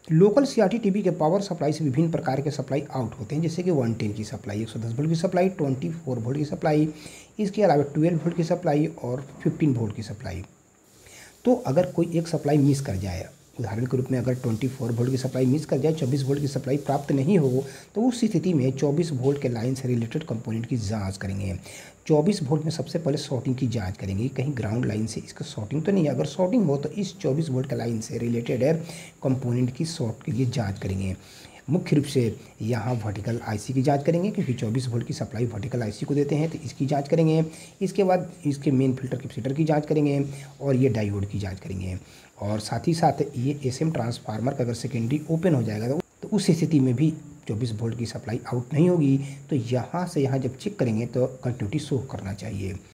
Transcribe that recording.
Local CRT TV के power supply से विभिन्न प्रकार के सप्लाई आउट होते हैं, जैसे कि 110 की सप्लाई, 110 वोल्ट की सप्लाई, 24 वोल्ट की सप्लाई, इसके अलावा 12 वोल्ट की सप्लाई और 15 वोल्ट की सप्लाई। तो अगर कोई एक सप्लाई मिस कर जाए, उदाहरण के रूप में अगर 24 वोल्ट की सप्लाई मिस कर जाए, 24 वोल्ट की सप्लाई प्राप्त नहीं हो, तो उस स्थिति में 24 वोल्ट के लाइन से रिलेटेड कंपोनेंट की जांच करेंगे। 24 वोल्ट में सबसे पहले शॉर्टिंग की जांच करेंगे, कहीं ग्राउंड लाइन से इसका शॉर्टिंग तो नहीं है। अगर शॉर्टिंग हो तो इस 24 वोल्ट के लाइन से रिलेटेड कंपोनेंट की शॉर्ट के लिए जाँच करेंगे। मुख्य रूप से यहाँ वर्टिकल आईसी की जांच करेंगे, क्योंकि 24 वोल्ट की सप्लाई वर्टिकल आईसी को देते हैं, तो इसकी जांच करेंगे। इसके बाद इसके मेन फिल्टर कैपेसिटर की जांच करेंगे और ये डायोड की जांच करेंगे। और साथ ही साथ ये एसएम ट्रांसफार्मर का अगर सेकेंडरी ओपन हो जाएगा तो उस स्थिति में भी 24 वोल्ट की सप्लाई आउट नहीं होगी। तो यहाँ से यहाँ जब चेक करेंगे तो कंटिन्यूटी शो करना चाहिए।